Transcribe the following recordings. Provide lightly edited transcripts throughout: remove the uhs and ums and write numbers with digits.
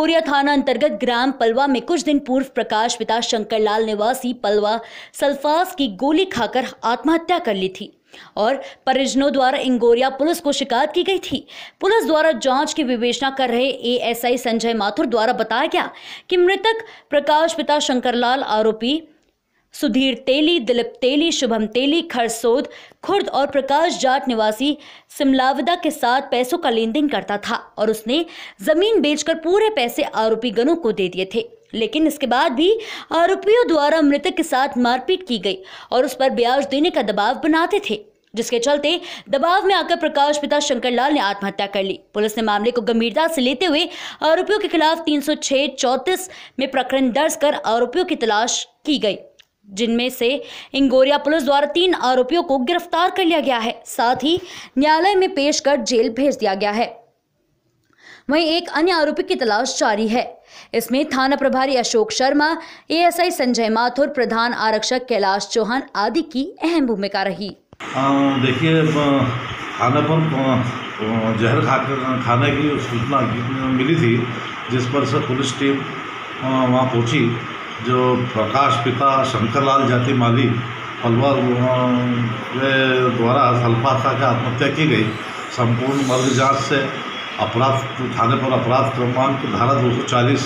इंगोरिया थाना अंतर्गत ग्राम पलवा में कुछ दिन पूर्व प्रकाश पिता शंकरलाल निवासी पलवा सल्फास की गोली खाकर आत्महत्या कर ली थी और परिजनों द्वारा इंगोरिया पुलिस को शिकायत की गई थी। पुलिस द्वारा जांच की विवेचना कर रहे एएसआई संजय माथुर द्वारा बताया गया कि मृतक प्रकाश पिता शंकरलाल आरोपी सुधीर तेली, दिलीप तेली, शुभम तेली, खरसोद खुर्द और प्रकाश जाट निवासी सिमलावदा के साथ पैसों का लेन देन करता था और उसने जमीन बेचकर पूरे पैसे आरोपी गनों को दे दिए थे। लेकिन इसके बाद भी आरोपियों द्वारा मृतक के साथ मारपीट की गई और उस पर ब्याज देने का दबाव बनाते थे, जिसके चलते दबाव में आकर प्रकाश पिता शंकरलाल ने आत्महत्या कर ली। पुलिस ने मामले को गंभीरता से लेते हुए आरोपियों के खिलाफ 306-34 में प्रकरण दर्ज कर आरोपियों की तलाश की गई, जिनमें से इंगोरिया पुलिस द्वारा 3 आरोपियों को गिरफ्तार कर लिया गया है, साथ ही न्यायालय में पेश कर जेल भेज दिया गया है। वहीं एक अन्य आरोपी की तलाश जारी है। इसमें थाना प्रभारी अशोक शर्मा, एएसआई संजय माथुर, प्रधान आरक्षक कैलाश चौहान आदि की अहम भूमिका रही। देखिए, थाने पर जहर खाने की सूचना मिली थी, जिस पर से पुलिस टीम वहाँ पहुँची। जो प्रकाश पिता शंकरलाल जाति माली पलवा द्वारा सल्फास खा के आत्महत्या की गई। संपूर्ण मर्ग जांच से अपराध थाने पर अपराध क्रमांक धारा 240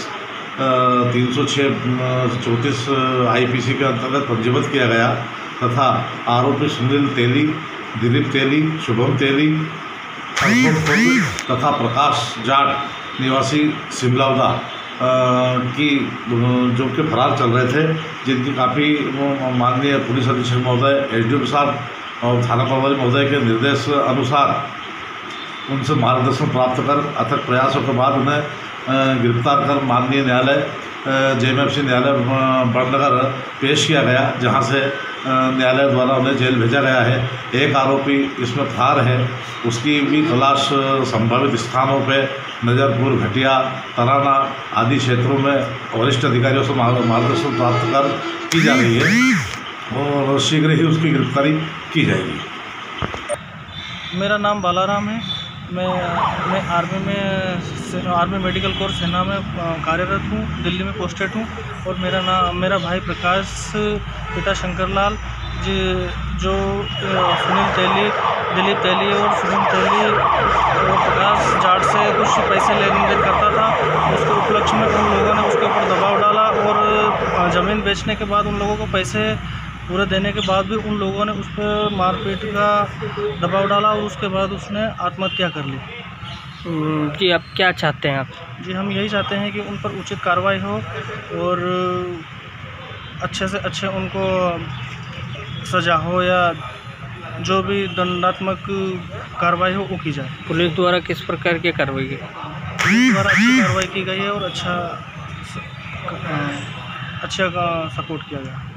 306-34 आईपीसी के अंतर्गत पंजीबद्ध किया गया तथा आरोपी सुनील तेली, दिलीप तेली, शुभम तेली तथा प्रकाश जाट निवासी सिमलावदा की जो कि फरार चल रहे थे, जिनकी काफ़ी माननीय पुलिस अधीक्षक महोदय, एसडीओ साहब और थाना प्रभारी महोदय के निर्देश अनुसार उनसे मार्गदर्शन प्राप्त कर अथक प्रयासों के बाद उन्हें गिरफ्तार कर माननीय न्यायालय जेएमएफसी न्यायालय बड़नगर पेश किया गया, जहां से न्यायालय द्वारा उन्हें जेल भेजा गया है। एक आरोपी इसमें फरार है, उसकी भी तलाश संभावित स्थानों पे नजरपुर, घटिया, तराना आदि क्षेत्रों में वरिष्ठ अधिकारियों से मार्गदर्शन प्राप्त कर की जा रही है और शीघ्र ही उसकी गिरफ्तारी की जाएगी। मेरा नाम बालाराम है। मैं आर्मी मेडिकल कोर सेना में कार्यरत हूँ, दिल्ली में पोस्टेड हूँ। और मेरा भाई प्रकाश पिता शंकरलाल जो सुनील तेली, दिलीप तेली और शुभम तेली और प्रकाश जाट से कुछ पैसे लेन देन करता था। उसके उपलक्ष्य में उन लोगों ने उसके ऊपर दबाव डाला और ज़मीन बेचने के बाद उन लोगों को पैसे पूरे देने के बाद भी उन लोगों ने उस पर मारपीट का दबाव डाला और उसके बाद उसने आत्महत्या कर ली। जी, आप क्या चाहते हैं आप? जी, हम यही चाहते हैं कि उन पर उचित कार्रवाई हो और अच्छे से अच्छे उनको सज़ा हो या जो भी दंडात्मक कार्रवाई हो वो की जाए। पुलिस द्वारा किस प्रकार की कार्रवाई की? पुलिस द्वारा अच्छी कार्रवाई की गई है और अच्छा सपोर्ट किया गया।